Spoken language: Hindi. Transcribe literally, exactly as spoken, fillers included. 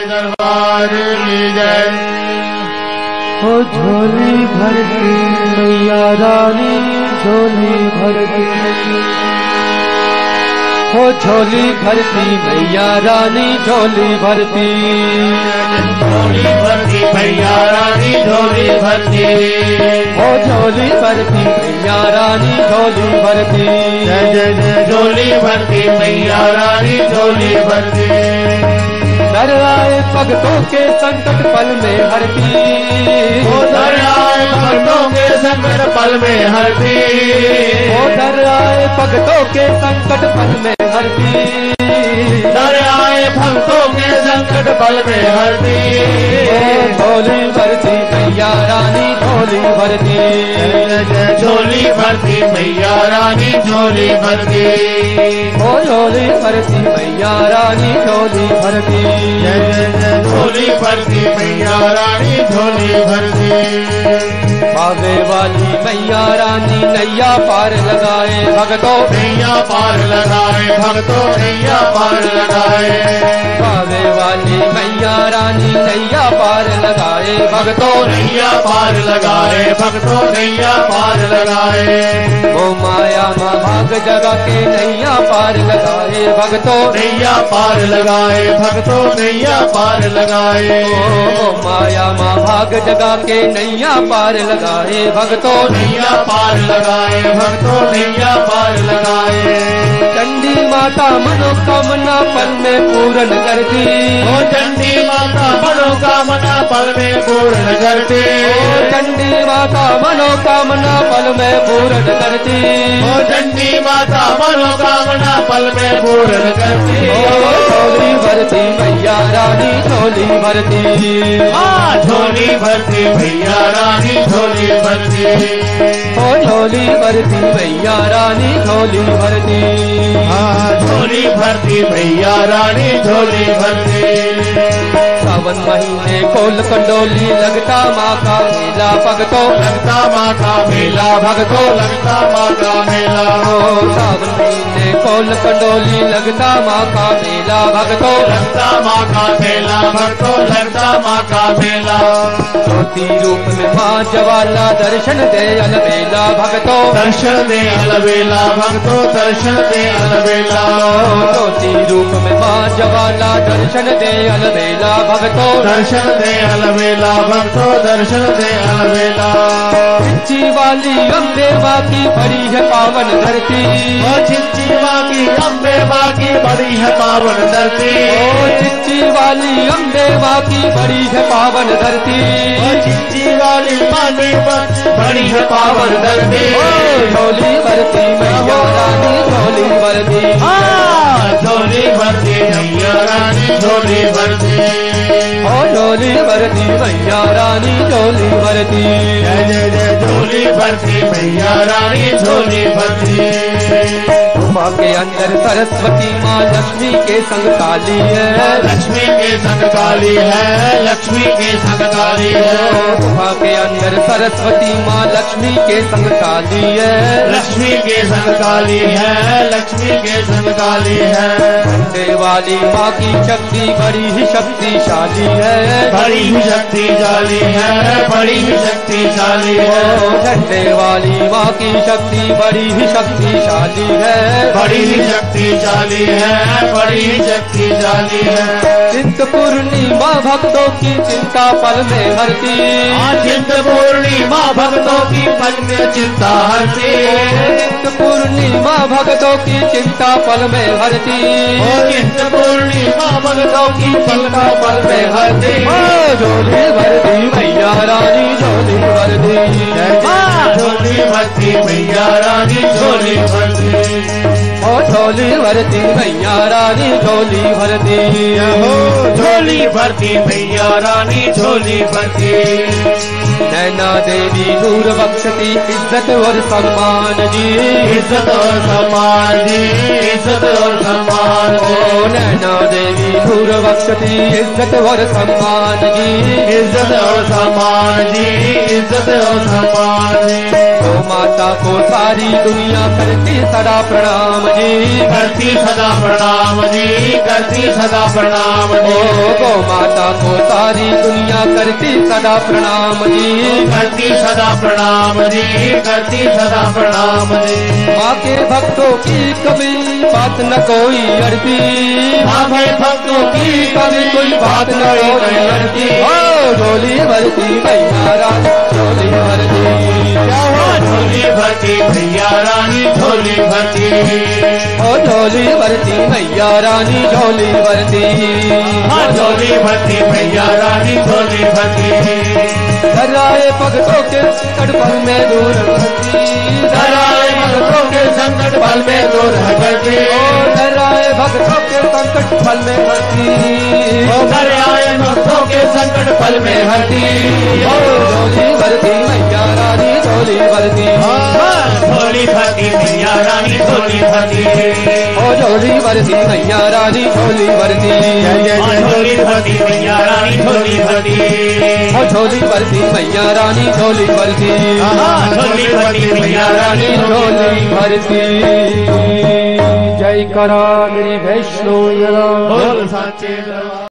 दरबार की जय। हो झोली भरती मैया रानी झोली भरती, हो झोली भरती मैया रानी झोली भरती, झोली भरती मैया रानी झोली भरती, हो झोली भरती मैया रानी झोली भरती, जय जय जय झोली भरती मैया रानी झोली भरती। दर आए भक्तों के संकट पल में हरती, वो दर आए भक्तों के संकट पल में हरती, वो दर आए भक्तों के संकट पल में हरती, दर आए भक्तों के संकट पल में हरती। झोली भरती मैया रानी झोली भरती, झोली भरती मैया रानी झोली भरती, हो झोली भरती मैया रानी झोली भरती, झोली भरती मैया रानी झोली भरती। बाबे वाली मैया रानी नैया पार लगाए भगतों, नैया पार लगाए भक्तों नैया पार लगाए, बाबे वाली मैया रानी नैया पार लगाए भगतों, नैया पार लगाए भक्तों नैया पार लगाए, वो माया माँ भाग जगा के नैया पार लगाए भगतों, नैया पार लगाए भक्तों नैया पार लगाए, ओ माया माँ भाग जगा के नैया पार लगाए भगतों, नैया पार लगाए भक्तों नैया पार लगाए। चंडी माता मनोकामना पल में पूर्ण करती, ओ चंडी माता मनोकामना पल में पूर्ण करती, ओ चंडी माता मनोकामना पल में पूर्ण करती, ओ चंडी माता मनोकामना पल में पूर्ण करती। ओ झोली भरती मैया रानी झोली भरती, हाँ झोली भरती भैया रानी झोली भरती, ओ झोली भरती मैया रानी झोली भरती, हाँ झोली भरती भैया रानी झोली भरती। सावन महीने कोल कंडोली लगता माँ का मेला भगतों, लगता माँ का मेला भगतों लगता माँ का मेला, ओ सावन महीने कोल कंडोली लगता माँ का मेला भगतों, लगता माँ का मेला भक्तों लगता माँ का मेला, ज्योति रूप में माँ जवाला दर्शन दे अलबेला भगतों, दर्शन दे अलबेला भक्तों दर्शन दे अलबेला, ज्योति रूप में माँ जवाला दर्शन दे अलबेला भगतों, दर्शन दे अलबेला भक्तों दर्शन दे अलबेला। चिच्ची वाली अम्बे माँ की बड़ी है पावन धरती, ओ चिच्ची माँ की अम्बे माँ की बड़ी है पावन धरती, ओ चिच्ची वाली अम्बे माँ की बड़ी है पावन धरती, ओ चिच्ची वाली माँ की बड़ी है पावन धरती, ओ झोली भरती मैया रानी झोली भरती, हाँ झोली भरती मैया रानी झोली भरती, ओ झोली भरती मैया रानी झोली भरती, जय जय जय झोली भरती मैया रानी झोली भरती। गुफा के अंदर सरस्वती माँ लक्ष्मी के संग काली है, लक्ष्मी के संग काली है लक्ष्मी के संग काली है, गुफा के अंदर सरस्वती माँ लक्ष्मी के संग काली है, लक्ष्मी के संग काली है लक्ष्मी के संग काली है, झंडे वाली माँ की शक्ति बड़ी ही शक्तिशाली है, बड़ी ही शक्तिशाली है बड़ी ही शक्तिशाली है, झंडे वाली माँ की शक्ति बड़ी ही शक्तिशाली है, बड़ी ही शक्तिशाली है बड़ी ही शक्तिशाली है। चिंत पूर्णिमा भक्तों की चिंता पल में हरती, चिंत पूर्णिमा भक्तों की पल में चिंता हरती, चिंत पूर्णिमा भक्तों की चिंता पल में हरती, चिंत पूर्णिमा भक्तों की चिंता पल में हरती, झोली भरती मैया रानी झोली भरती, झोली भरती मैया रानी झोली भरती, ओ झोली भरती मैया रानी झोली भरती, हो झोली भरती मैया रानी झोली भरती। नैना देवी नूर बख्शती इज्जत और सम्मान जी, इज्जत और सम्मान जी, इज्जत और सम्मान ओ नैना देवी नूर बख्शती इज्जत और सम्मान जी, इज्जत और सम्मान जी, इज्जत और सम्मान जी। गौ माता को सारी दुनिया करती सदा प्रणाम जी, करती सदा प्रणाम जी, करती सदा प्रणाम ओ जी, गौ माता को सारी दुनिया करती सदा प्रणाम जी, करती सदा प्रणाम जी, करती सदा प्रणाम जी। माँ के भक्तों की कभी बात न कोई अड़ती, माँ के भक्तों की कभी कोई बात न कोई अड़ती, ओ झोली भरती मैया रानी झोली भरती, क्या हुआ? झोली भरती भैया रानी झोली भरती, ओ झोली भरती मैया रानी झोली भरती, हाँ झोली भरती भैया रानी झोली भरती। धराए भक्तों के संकट पल में दूर करती, धराए भक्तों के संकट पल में दूर करती, ओ धराए भक्तों के संकट पल में हरती, ओ धराए भक्तों के संकट पल में हरती, ओ झोली भरती मैया रानी झोली भरती, झोली भरती भैया रानी झोली भरती, ओ झोली भरती मैया रानी झोली भरती, झोली भरती भैया रानी झोली भरती, ओ झोली भरती मैया रानी झोली भरती, झोली भरती भैया रानी झोली भरती। जय करा मेरी वैष्णो बोल साचे दरबार।